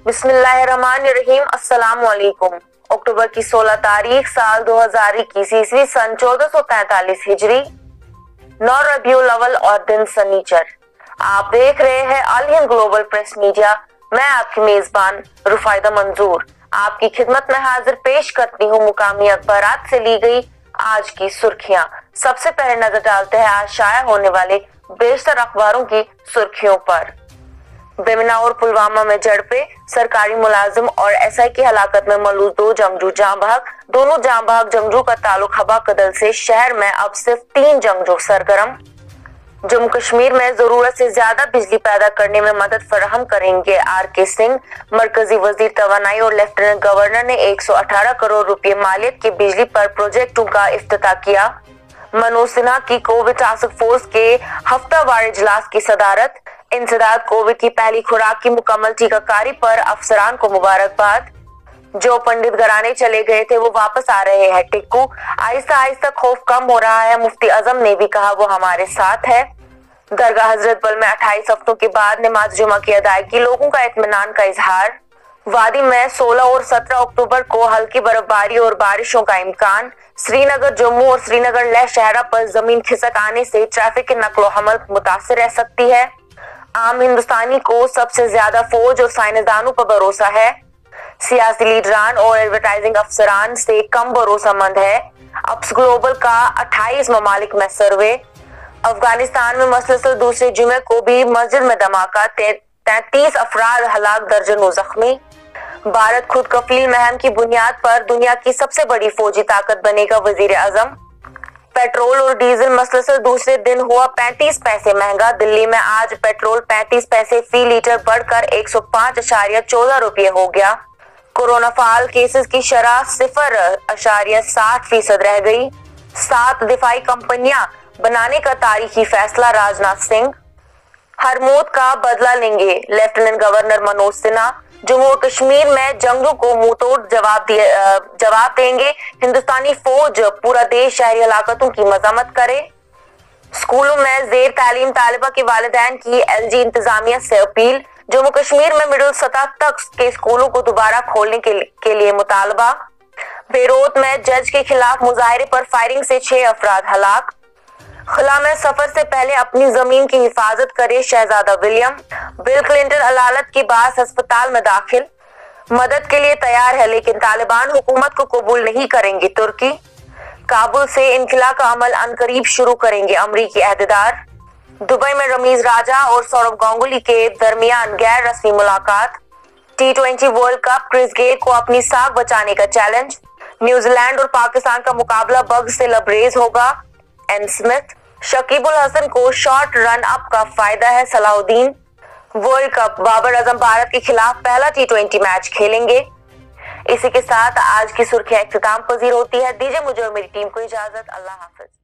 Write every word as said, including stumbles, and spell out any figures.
बिस्मिल्लाहिर्रहमानिर्रहीम। अस्सलाम वालेकुम। अक्टूबर की सोलह तारीख साल दो हजार इक्कीस ईस्वी सन चौदह सौ तैतालीस हिजरी, नौ रबीउल अव्वल और दिन सनीचर। आप देख रहे हैं Al Hind global press media. मैं आपकी मेजबान रुफायदा मंजूर आपकी खिदमत में हाजिर पेश करती हूँ मुकामी अखबारात से ली गई आज की सुर्खियां। सबसे पहले नजर डालते हैं आज शाया होने वाले बेशतर अखबारों की सुर्खियों पर। बेमिना और पुलवामा में झड़पें, सरकारी मुलाजिम और एसआई की हलाकत में मलूज दो जंगजू जाँ बहक। दोनों जाँ बहक जंगजू का ताल्लुक हबा कदल से। शहर में अब सिर्फ तीन जंगजू सरगर्म। जम्मू कश्मीर में जरूरत से ज्यादा बिजली पैदा करने में मदद फराहम करेंगे आर के सिंह। मरकजी वजीर तवानाई और लेफ्टिनेंट गवर्नर ने एक सौ अठारह करोड़ रुपए मालियत के बिजली पर प्रोजेक्टों का इफ्तिताह किया। मनोज सिन्हा की कोविड टास्क फोर्स के हफ्तावार इजलास की सदारत। इंसदाद कोविड की पहली खुराक की मुकम्मल टीकाकारी पर अफसरान को मुबारकबाद। जो पंडित घराने चले गए थे वो वापस आ रहे हैं टिक्कू। आहिस्ता आहिस्ता खौफ कम हो रहा है, मुफ्ती आजम ने भी कहा वो हमारे साथ है। दरगाह हजरत बल में अट्ठाईस हफ्तों के बाद नमाज जुमा की अदायगी, लोगों का इत्मीनान का इजहार। वादी में सोलह और सत्रह अक्टूबर को हल्की बर्फबारी और बारिशों का इम्कान। श्रीनगर जम्मू और श्रीनगर लेह शहरा पर जमीन खिसक आने से ट्रैफिक की नकलो हमल मुतासिर रह सकती है। आम हिंदुस्तानी को सबसे ज्यादा फौज और साइंसदानों पर भरोसा है। सियासी लीडरान और एडवर्टाइजिंग अफसरान से कम भरोसामंद है। अप्स ग्लोबल का अट्ठाईस ममालिक में सर्वे। अफगानिस्तान में मसलसल दूसरे जुमे को भी मस्जिद में धमाका, तैंतीस अफराद हलाक, दर्जनों जख्मी। भारत खुद कफील महम की बुनियाद पर दुनिया की सबसे बड़ी फौजी ताकत बनेगा, वजीर आजम। पेट्रोल और डीजल मसलसल दूसरे दिन हुआ पैंतीस पैसे महंगा। दिल्ली में आज पेट्रोल पैंतीस पैसे फी लीटर बढ़कर एक सौ पाँच अशारिया चौदह रुपये हो गया। कोरोना फाल केसेस की शरह सिफर अशारिया साठ फीसद रह गई। सात दिफाई कंपनियां बनाने का तारीखी फैसला, राजनाथ सिंह। हर मौत का बदला लेंगे, लेफ्टिनेंट गवर्नर मनोज सिन्हा। जम्मू और कश्मीर में जंगजू को मुंहतोड़ जवाब दिए जवाब देंगे हिंदुस्तानी फौज। पूरा देश शहरी हलाकतों की मजम्मत करे। स्कूलों में जेर तालीम तालिबा के वालिदैन की एलजी इंतजामिया से अपील। जम्मू कश्मीर में मिडिल सतह तक के स्कूलों को दोबारा खोलने के, के लिए मुतालबा। बेरोत में जज के खिलाफ मुजाहरे पर फायरिंग से छह अफराद हलाक। खला में सफर से पहले अपनी जमीन की हिफाजत करे शहजादा विलियम। बिल क्लिंटन अदालत के बाद अस्पताल में दाखिल। मदद के लिए तैयार है लेकिन तालिबान हुकूमत को कबूल नहीं करेंगी तुर्की। काबुल से इनखला का अमल अनकरीब शुरू करेंगे अमरीकी अहदेदार। दुबई में रमीज राजा और सौरव गांगुली के दरमियान गैर रस्मी मुलाकात। T twenty world cup, Chris Gayle को अपनी साख बचाने का चैलेंज। न्यूजीलैंड और पाकिस्तान का मुकाबला बग से लबरेज होगा, एन स्मिथ। शकीबुल हसन को शॉर्ट रन अप का फायदा है, सलाउद्दीन। वर्ल्ड कप, बाबर आजम भारत के खिलाफ पहला टी ट्वेंटी मैच खेलेंगे। इसी के साथ आज की सुर्खियां इख्तिताम पजीर होती है। दीजिए मुझे और मेरी टीम को इजाजत। अल्लाह हाफिज।